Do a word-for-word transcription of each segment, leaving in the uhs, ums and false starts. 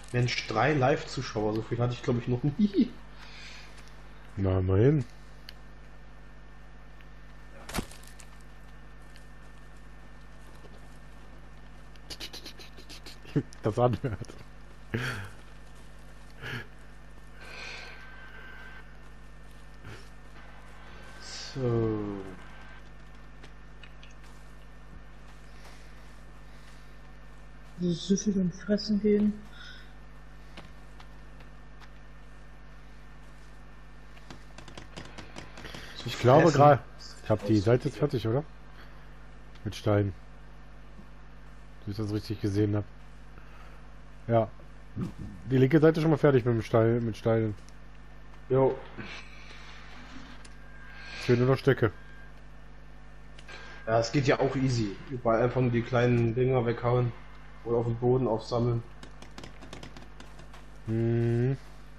Mensch, drei Live-Zuschauer, so viel hatte ich glaube ich noch nie. Na, immerhin. Das anhört. So. So süffig und fressen gehen. Zu Ich glaube fressen. gerade, ich habe die Seite jetzt fertig, oder? Mit Stein. Wenn ich das richtig gesehen habe. Ja. Die linke Seite schon mal fertig mit dem Stein, mit Steinen. Jo. Jetzt fehlen nur noch Stöcke. Ja, es geht ja auch easy. Überall einfach nur die kleinen Dinger weghauen. Oder auf den Boden aufsammeln. Hm.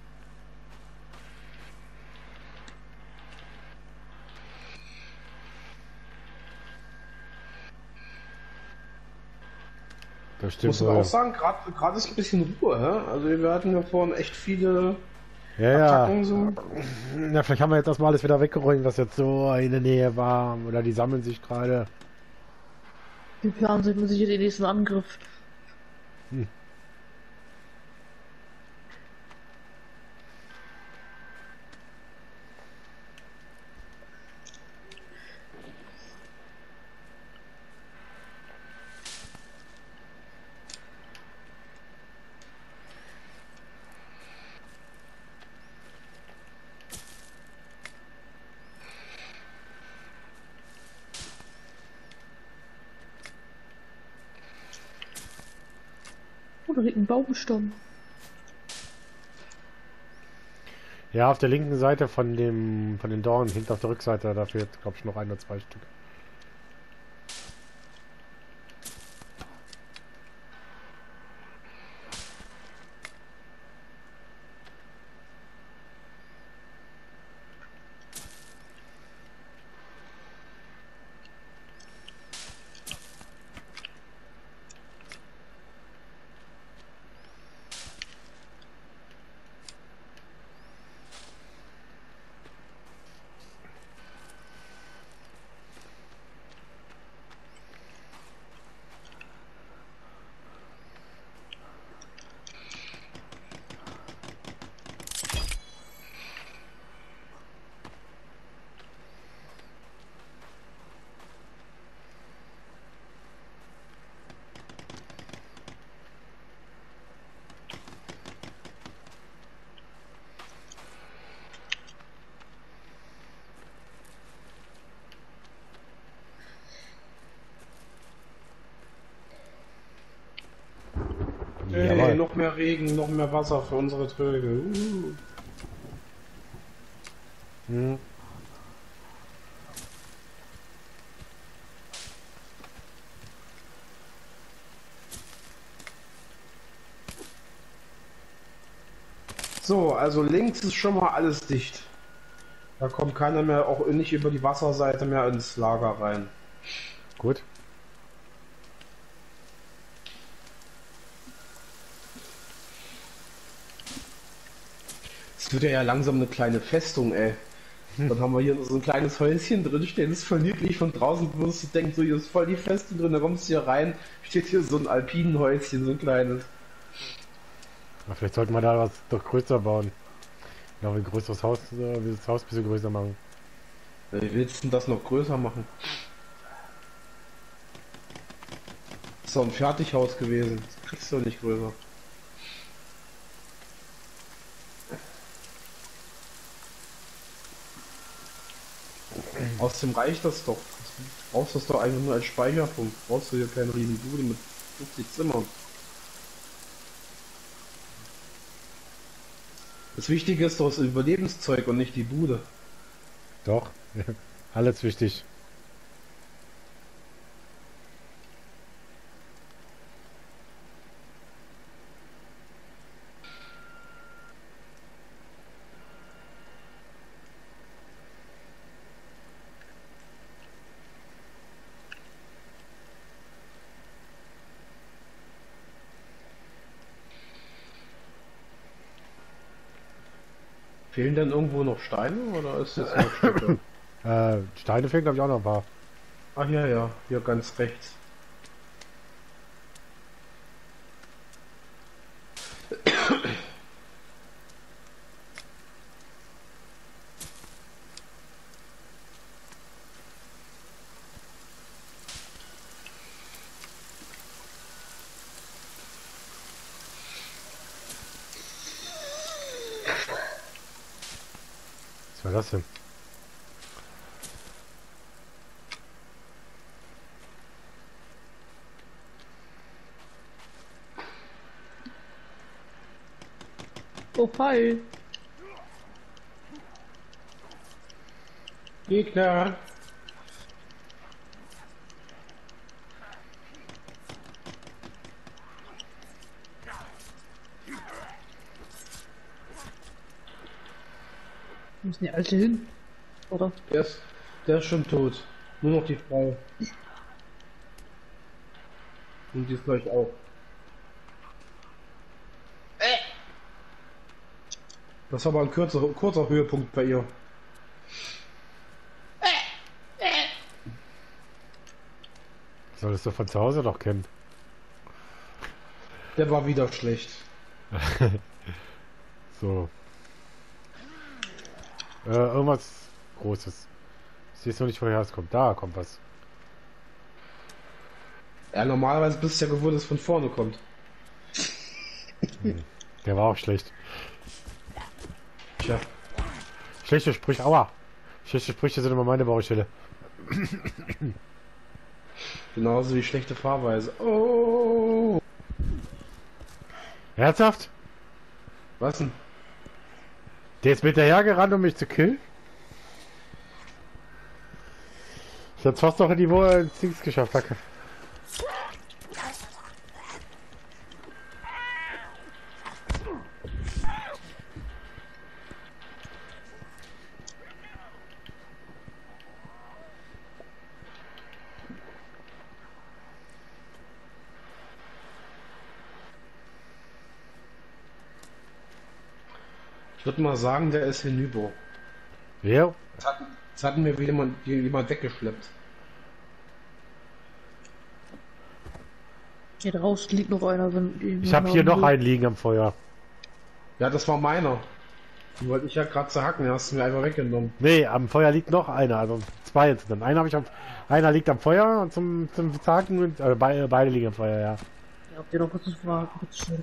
Das Ich muss stimmt aber auch wohl. sagen, gerade gerade ist ein bisschen Ruhe, hä? Also wir hatten ja vorhin echt viele Ja, ja. Attacken so. Na, vielleicht haben wir jetzt erstmal alles wieder weggeräumt, was jetzt so in der Nähe war. Oder die sammeln sich gerade. Wir planen sich mit Sicherheit den nächsten Angriff. Hm. Oh, da liegt ein Baumstamm. Ja, auf der linken Seite von dem von den Dornen, hinten auf der Rückseite, da fehlt, glaube ich, noch ein oder zwei Stück. Hey, Jawohl. noch mehr Regen, noch mehr Wasser für unsere Tröge. Uh. Hm. So, also links ist schon mal alles dicht. Da kommt keiner mehr, auch nicht über die Wasserseite mehr ins Lager rein. Gut. Es wird ja langsam eine kleine Festung, ey. Dann haben wir hier so ein kleines Häuschen drin stehen, das ist voll niedlich. Von draußen würdest du denken, so hier ist voll die Festung drin, da kommst du hier rein, steht hier so ein Alpinenhäuschen, so ein kleines. Aber vielleicht sollten wir da was doch größer bauen. Noch ein größeres Haus, äh, das Haus ein bisschen größer machen. Wie willst du denn das noch größer machen? Das ist doch ein Fertighaus gewesen, das kriegst du doch nicht größer. Außerdem reicht das doch. Du brauchst das doch eigentlich nur als Speicherpunkt. Brauchst du hier keine riesen Bude mit fünfzig Zimmern. Das Wichtige ist doch das Überlebenszeug und nicht die Bude. Doch. Alles wichtig. Fehlen denn irgendwo noch Steine oder ist das nur Stücke? Äh, Steine fehlen, glaube ich, auch noch ein paar. Ach ja, ja, hier ganz rechts. Was war das denn? Oh, hi. Gegner! Wo ist denn die Alte hin? Oder? Der ist, der ist schon tot. Nur noch die Frau. Und die ist gleich auch. Das war aber ein kurzer, kurzer Höhepunkt bei ihr. Solltest du von zu Hause doch kennen. Der war wieder schlecht. So. Äh, irgendwas Großes. Ich sehe es noch nicht, woher es kommt. Da kommt was. Ja, normalerweise bist du ja gewohnt, dass es von vorne kommt. Der war auch schlecht. Tja. Schlechte Sprüche, aua. Schlechte Sprüche sind immer meine Baustelle. Genauso wie schlechte Fahrweise. Oh! Ernsthaft? Was denn? Der ist mit dahergerannt, um mich zu killen? Ich hab's fast noch in die Woche ins Dings geschafft, Hacke. Ich würde mal sagen, der ist hinüber. Ja, Jetzt hat, jetzt hat mir wieder jemand, jemand weggeschleppt. Hier draußen liegt noch einer. Wenn ich habe hier noch einen liegen am Feuer. Ja, das war meiner. Den wollte ich ja gerade zerhacken, den hast du mir einfach weggenommen. Nee, am Feuer liegt noch einer, also zwei insgesamt. Einer habe ich am, einer liegt am Feuer und zum zum Zacken und äh, beide, beide liegen am Feuer, ja. Ja, habt ihr noch kurz fragen? Bitte schön.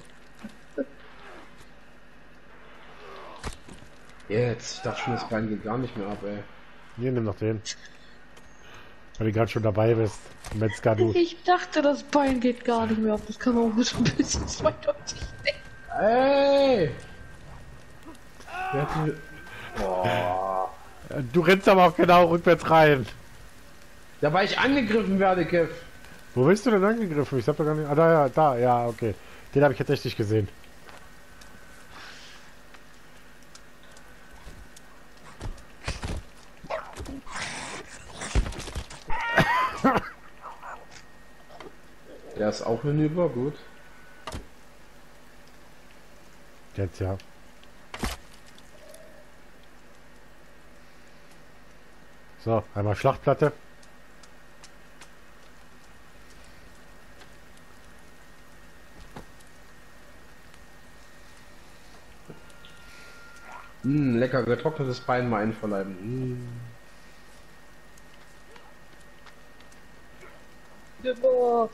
Jetzt, ich dachte schon, das Bein geht gar nicht mehr ab, ey. Hier, nimm noch den. Weil du gerade schon dabei bist. Metzger, du. Ich dachte, das Bein geht gar nicht mehr auf. Das kann auch schon ein bisschen zweideutig sein. Ey! Wer hat die... Boah. Du rennst aber auch genau rückwärts rein. Da war ich angegriffen werde, Kev. Wo bist du denn angegriffen? Ich hab doch gar nicht. Ah, da, ja, da, ja, okay. Den habe ich jetzt echt nicht gesehen. Der ist auch hinüber, gut. Jetzt ja. So, einmal Schlachtplatte. Hm, lecker getrocknetes Bein mal einverleiben. Hm. Boah.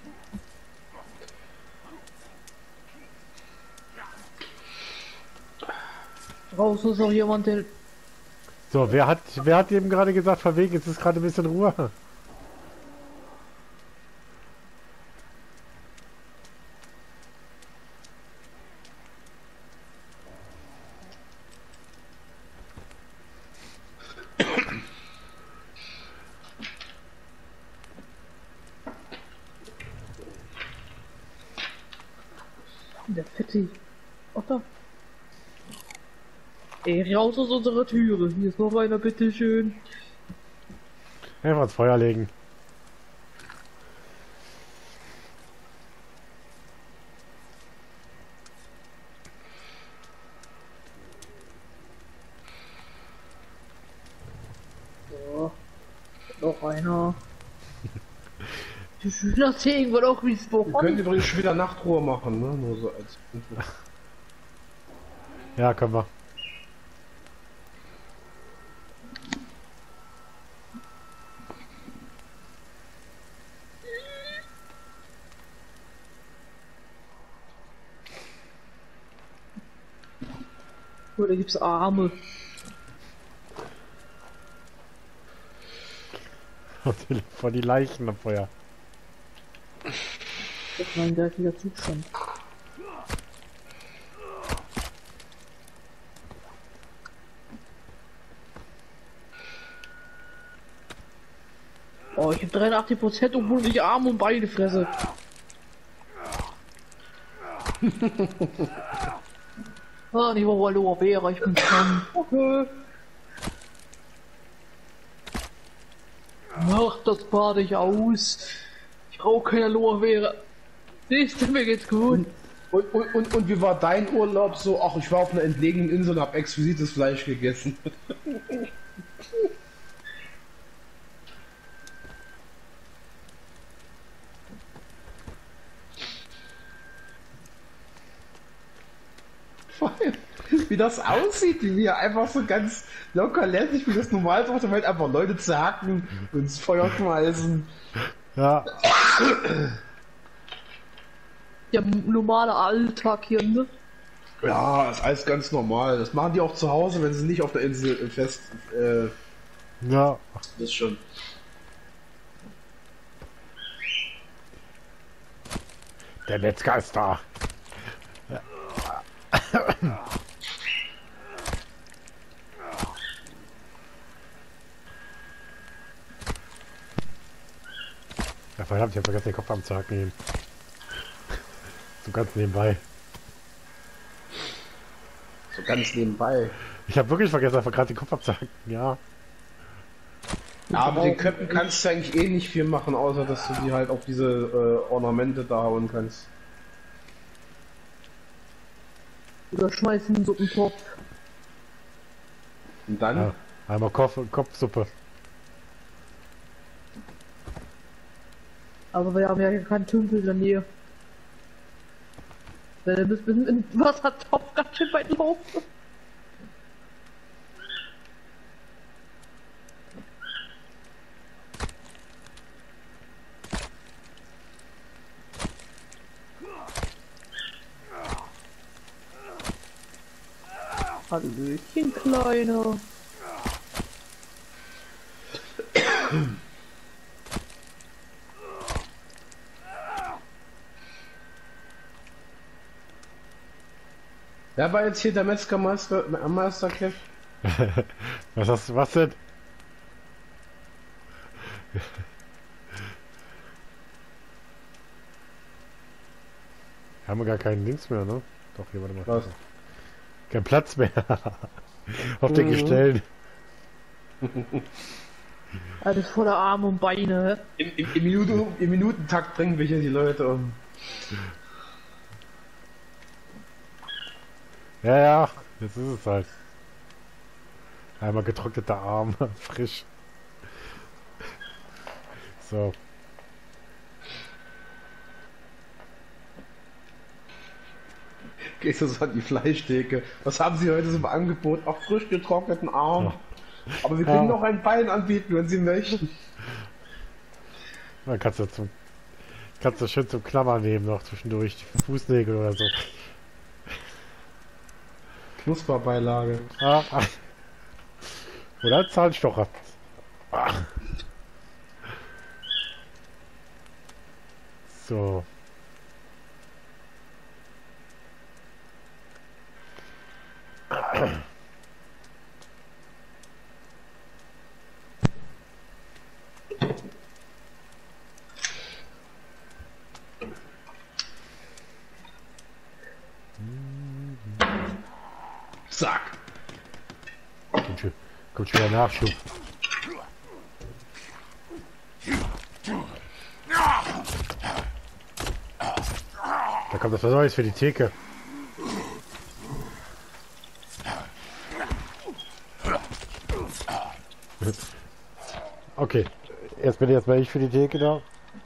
Draußen ist noch jemand, der... So, wer hat, wer hat eben gerade gesagt, von wegen, jetzt ist gerade ein bisschen Ruhe. Der Fetti. Ach da. Ey, raus aus unserer Türe. Hier ist noch einer, bitteschön. Einfach ins Feuer legen. Noch einer. Die Schüler sehen wir doch, wie es Wir können voran. übrigens schon wieder Nachtruhe machen, ne? Nur so als Info. Ja, können wir. Oh, da gibt's Arme. Vor die Leichen am Feuer. Das war ein gleicher Zustand. Oh, ich hab dreiundachtzig Prozent, obwohl ich Arme und Beine fresse. Ah, nicht mal Aloe Vera, ich bin schon. Okay. Mach das bade ich aus. Ich brauche keine Aloe Vera. Siehst du, mir geht's gut. Und, und, und, und wie war dein Urlaub so? Ach, ich war auf einer entlegenen Insel und hab exquisites Fleisch gegessen. Wie das aussieht, wie wir einfach so ganz locker lässig, wie das normal ist auf der Welt, einfach Leute zerhacken und ins Feuer schmeißen. Ja, Der normale Alltag hier, ne? Ja, ist alles ganz normal. Das machen die auch zu Hause, wenn sie nicht auf der Insel fest. Äh, ja. das ist schon. Der Metzger ist da. Ja, verdammt, ich hab vergessen, den Kopf abzuhacken. So ganz nebenbei. So ganz nebenbei. Ich habe wirklich vergessen, einfach gerade den Kopf abzuhacken. Ja. Ja, mit den Köpfen kannst du eigentlich eh nicht viel machen, außer dass du die halt auf diese äh, Ornamente da hauen kannst. Oder schmeißen so einen Topf. Und dann? Ja. Einmal Kopf, Kopfsuppe. Aber wir haben ja keinen Tümpel in der Nähe. Wir müssen in den Wassertopf ganz schön weit laufen. Hallöchen, Kleiner. Wer war jetzt hier der Metzgermeister, äh, Meister, Kev? Was hast du, was denn? Haben wir gar keinen Links mehr, ne? Doch, hier, warte mal. Was? Kein Platz mehr. Auf den Mhm. Gestellen. Alles voller Arme und Beine. Im, im, im, Minuten, Im Minutentakt bringen wir hier die Leute um. Ja, ja, jetzt ist es halt. Einmal getrockneter Arm, frisch. So. Gehst du so an die Fleischtheke. Was haben sie heute so im Angebot? Auch frisch getrockneten Arm. Ja. Aber wir können Ja. noch ein Bein anbieten, wenn sie möchten. Dann kannst du zum kannst du schön zum Klammern nehmen noch zwischendurch, die Fußnägel oder so. Knusperbeilage. Ah, ah. Oder ein Zahnstocher. Ah. So. Zack. Kommt schon, kommt schon wieder Nachschub. Da kommt das was Neues für die Theke. Okay, Jetzt bin ich erstmal ich für die Theke da.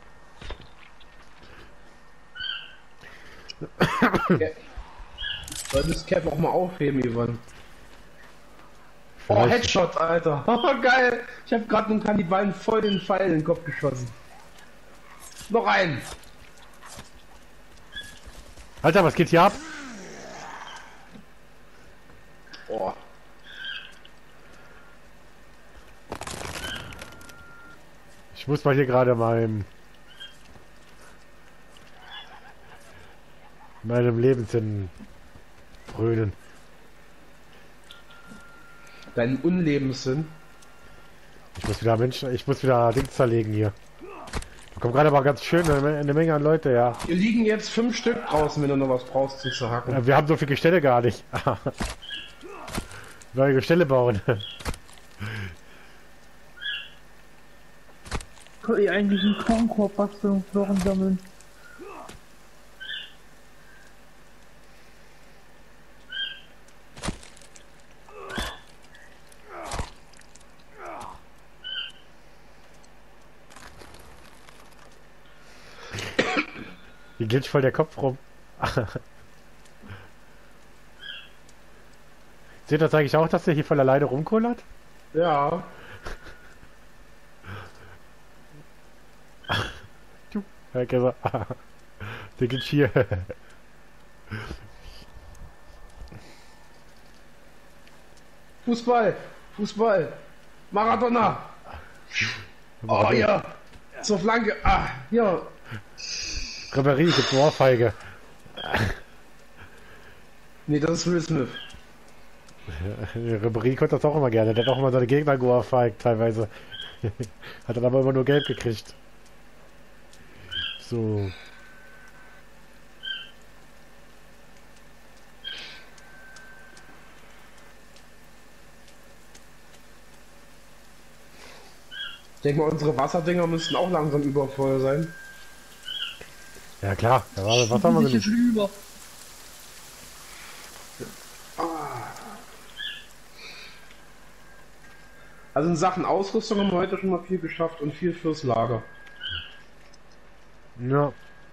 Okay. Solltest Cap auch mal aufheben, Ivan. Oh, Vielleicht- Headshot, Alter. Oh, geil. Ich habe gerade einen Kannibalen voll den Pfeil in den Kopf geschossen. Noch einen. Alter, was geht hier ab? Oh. Ich muss mal hier gerade meinem meinem Lebenssinn frönen. Deinen Unlebenssinn. Ich muss wieder Menschen, ich muss wieder Dings zerlegen hier. Da kommt gerade aber ganz schön eine, eine Menge an Leute, ja. Hier liegen jetzt fünf Stück draußen, wenn du noch was brauchst zu zerhacken. Äh, Wir haben so viele Gestelle gar nicht. Neue Gestelle bauen. Kann ich eigentlich einen Kornkorb basteln und Knochen sammeln? Hier glitscht voll der Kopf rum. Seht das eigentlich auch, dass der hier voll alleine rumkullert? Ja. Herr Käser. Der geht hier. Fußball. Fußball. Maradona. Oh ja. Zur Flanke. Ah, ja. Reverie gibt eine Ohrfeige. Nee, das ist Will Smith. Reverie konnte das auch immer gerne. Der hat auch immer seine Gegner geohrfeigt teilweise. Hat dann aber immer nur Geld gekriegt. So. Ich denke mal, unsere Wasserdinger müssten auch langsam übervoll sein. Ja klar, da war, was haben wir Nicht denn? schon über. Also in Sachen Ausrüstung haben wir heute schon mal viel geschafft und viel fürs Lager. Ja.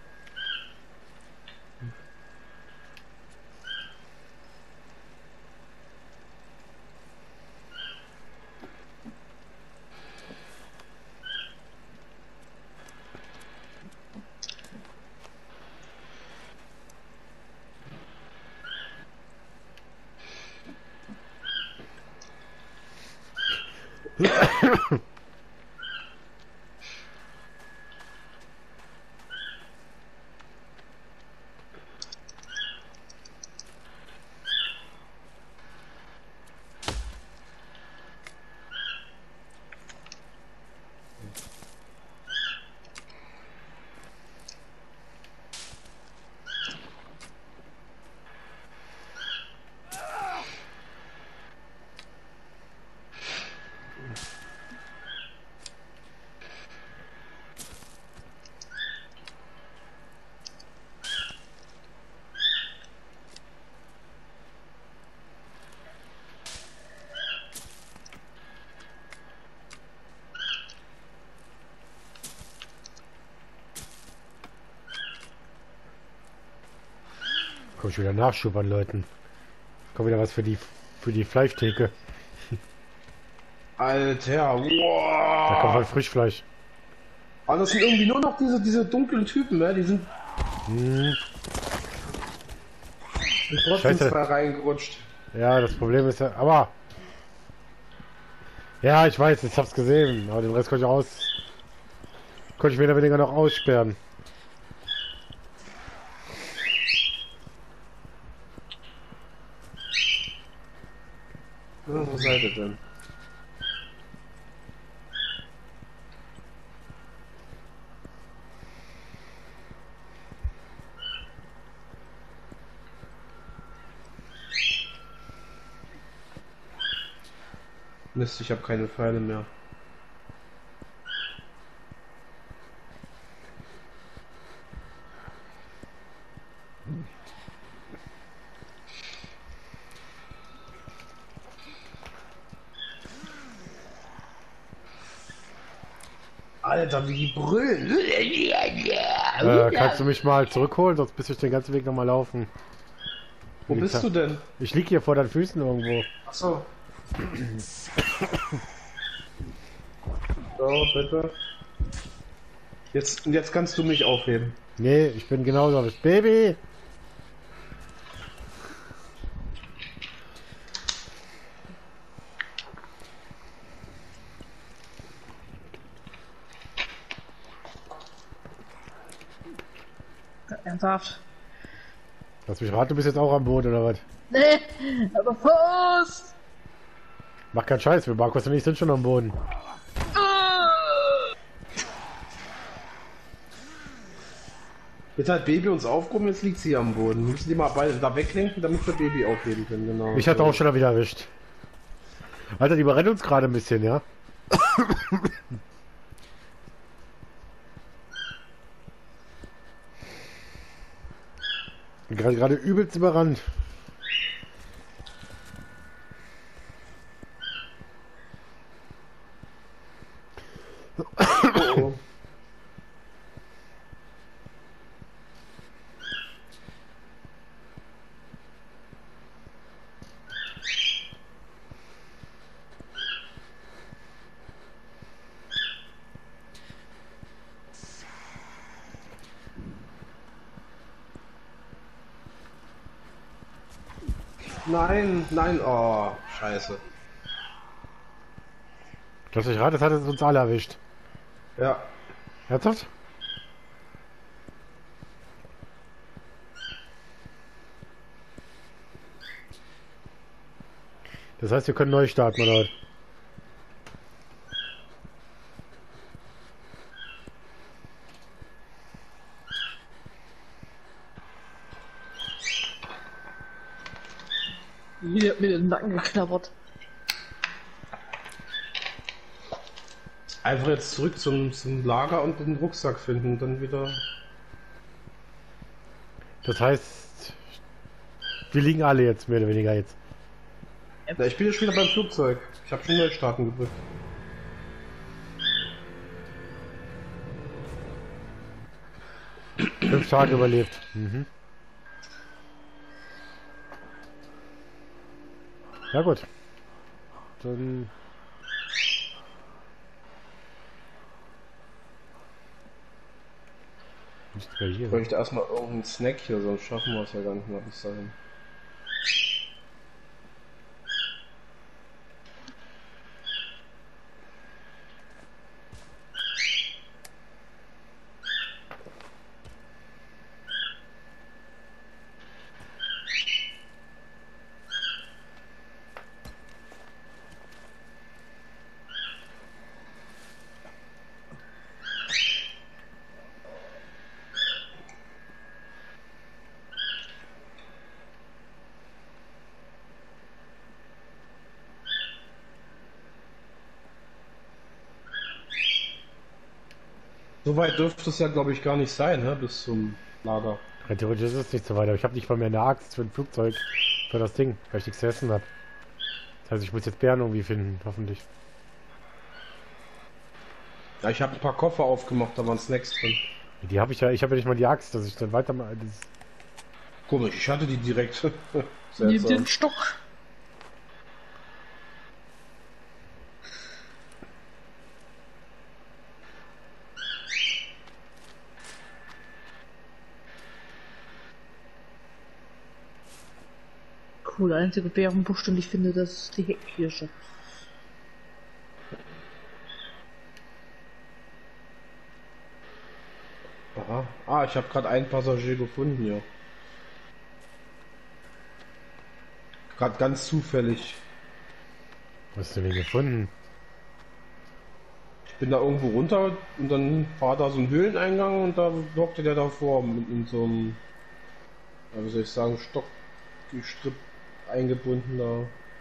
Komm schon wieder Nachschub an Leuten. Kommt wieder was für die für die Fleischtheke. Alter, Da kommt wow. halt Frischfleisch. Aber das sind irgendwie nur noch diese, diese dunklen Typen, ne? Die sind Hm. sind trotzdem Scheiße. zwei reingerutscht. Ja, das Problem ist ja. Aber. Ja, ich weiß, ich hab's gesehen. Aber den Rest konnte ich aus. Konnte ich mehr oder weniger noch aussperren. Ja, wo seid ihr denn? Mist, ich habe keine Pfeile mehr. Alter, wie die brüllen. Äh, kannst du mich mal zurückholen, sonst bist ich den ganzen Weg nochmal laufen. Wo bist du denn? Ich lieg hier vor deinen Füßen irgendwo. Achso. So, bitte. Jetzt, jetzt kannst du mich aufheben. Nee, ich bin genauso erwischt. Baby! Ernsthaft? Lass mich raten, du bist jetzt auch am Boden, oder was? Nee, aber Fuß! Mach keinen Scheiß, wir Markus und ich sind schon am Boden. Jetzt hat Baby uns aufgehoben, jetzt liegt sie am Boden. Wir müssen die mal beide da weglenken, damit wir Baby aufheben können, genau. Ich hatte auch schon wieder erwischt. Alter, die überrennen uns gerade ein bisschen, ja? Gerade gerade übelst überrannt. Oh. Nein, nein, oh, scheiße. Lass mich raten, das hat es uns alle erwischt. Ja. Ernsthaft? Das heißt, wir können neu starten, oder was? Hier hat mir den Nacken geknabbert. Einfach jetzt zurück zum, zum Lager und den Rucksack finden und dann wieder... Das heißt, wir liegen alle jetzt, mehr oder weniger jetzt. Na, ich bin ja schon wieder beim Flugzeug. Ich habe schon neu starten gedrückt. Fünf Tage überlebt. Mhm. Ja gut. Dann... Nicht mehr hier. Ich bräuchte erstmal irgendeinen Snack hier, sonst schaffen wir es ja gar nicht mehr bis dahin. So weit dürfte es ja, glaube ich, gar nicht sein, ne? Bis zum Lager. Rein theoretisch ist es nicht so weit, aber ich habe nicht mal mehr eine Axt für ein Flugzeug, für das Ding, weil ich nichts zu essen habe. Das heißt, ich muss jetzt Bären irgendwie finden, hoffentlich. Ja, ich habe ein paar Koffer aufgemacht, da waren Snacks drin. Die habe ich ja, ich habe ja nicht mal die Axt, dass ich dann weiter mal... Das Komisch, ich hatte die direkt. Nimm Seltsam. den Stock. Cool, der einzige Bärenbusch, den ich finde, das ist die Heckkirsche. Aha. Ah, ich habe gerade einen Passagier gefunden hier. Gerade ganz zufällig. Was hast du denn gefunden? Ich bin da irgendwo runter und dann war da so ein Höhleneingang und da lockte der davor mit in so einem, ja, wie soll ich sagen, Stockgestrüpp eingebunden da.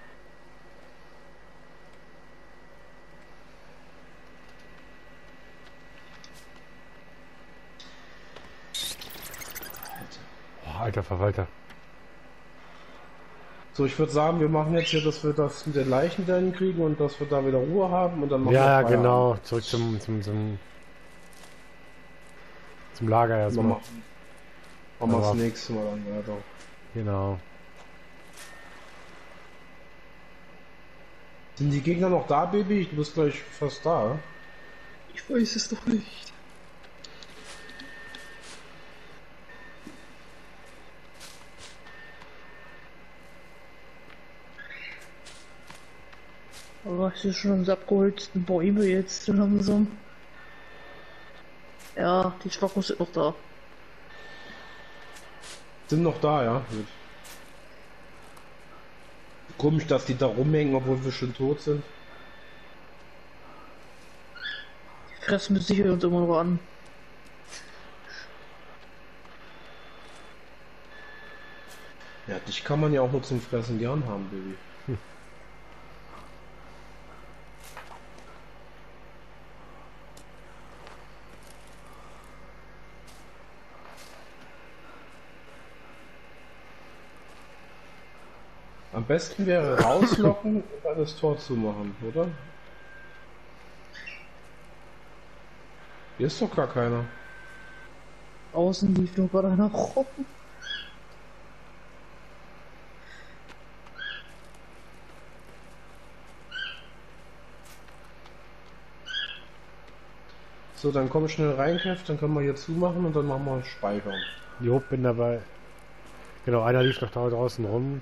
Oh, alter Verwalter. So, ich würde sagen, wir machen jetzt hier, dass wir das mit den Leichen dann kriegen und dass wir da wieder Ruhe haben und dann machen wir Ja, Feierabend. genau. Zurück zum, zum, zum Zum Lager Wir erstmal. machen machen wir das Aber- nächste Mal dann weiter. Genau. Sind die Gegner noch da, Baby? Du bist gleich fast da. Ich weiß es doch nicht. Aber es ist schon die abgeholzten Bäume jetzt so langsam. Ja, die Schwachos sind noch da. Sind noch da, ja. Gut. Komisch, dass die da rumhängen, obwohl wir schon tot sind. Die fressen mit Sicherheit uns immer noch an. Ja, dich kann man ja auch nur zum Fressen gern haben, Baby. Am besten wäre rauslocken und dann das Tor zumachen, oder? Hier ist doch gar keiner. Außen lief nur gerade einer rum. So, dann komm schnell rein, Kev, dann können wir hier zumachen und dann machen wir Speichern. Jo, bin dabei. Genau, einer lief noch da draußen rum.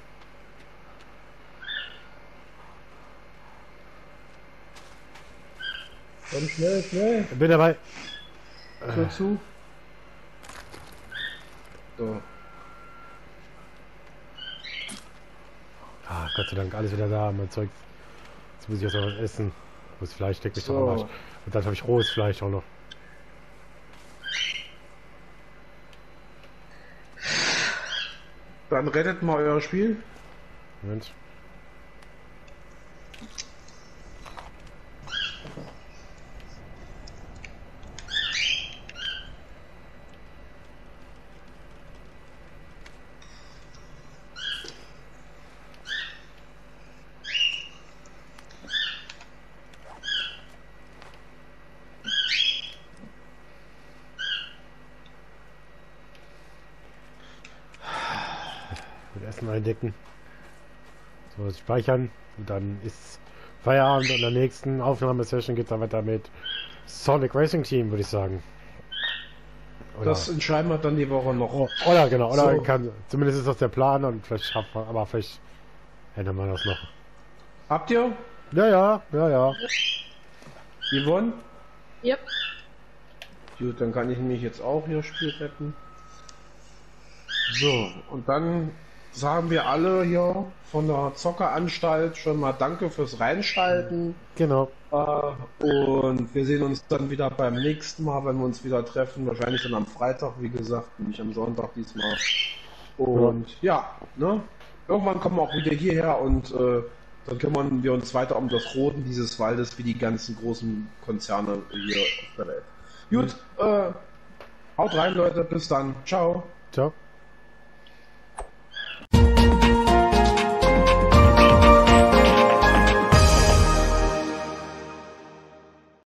Komm schnell, schnell. Bin dabei. Tür zu. So. Ah, Gott sei Dank, alles wieder da, mein Zeug. Jetzt muss ich erst mal was essen. Das Fleisch steckt mich So. doch am Arsch. Und dann habe ich rohes Fleisch auch noch. Dann rettet mal euer Spiel. Moment. Mit Essen eindecken. So, speichern. Und dann ist Feierabend und in der nächsten Aufnahmesession geht es dann weiter mit Sonic Racing Team, würde ich sagen. Oder, Das entscheiden wir dann die Woche noch. oh, oder genau, oder So. kann, zumindest ist das der Plan und vielleicht schaffen wir, aber vielleicht ändern wir das noch. Habt ihr? Ja, ja, ja, ja. Yvonne? Yep. Gut, dann kann ich nämlich jetzt auch hier Spiel retten. So, und dann sagen wir alle hier von der Zockeranstalt schon mal Danke fürs Reinschalten. Genau. Äh, und wir sehen uns dann wieder beim nächsten Mal, wenn wir uns wieder treffen. Wahrscheinlich dann am Freitag, wie gesagt, nicht am Sonntag diesmal. Und ja, ne? Irgendwann kommen wir auch wieder hierher und äh, dann kümmern wir uns weiter um das Roden dieses Waldes, wie die ganzen großen Konzerne hier auf der Welt. Gut, äh, haut rein, Leute. Bis dann. Ciao. Ciao.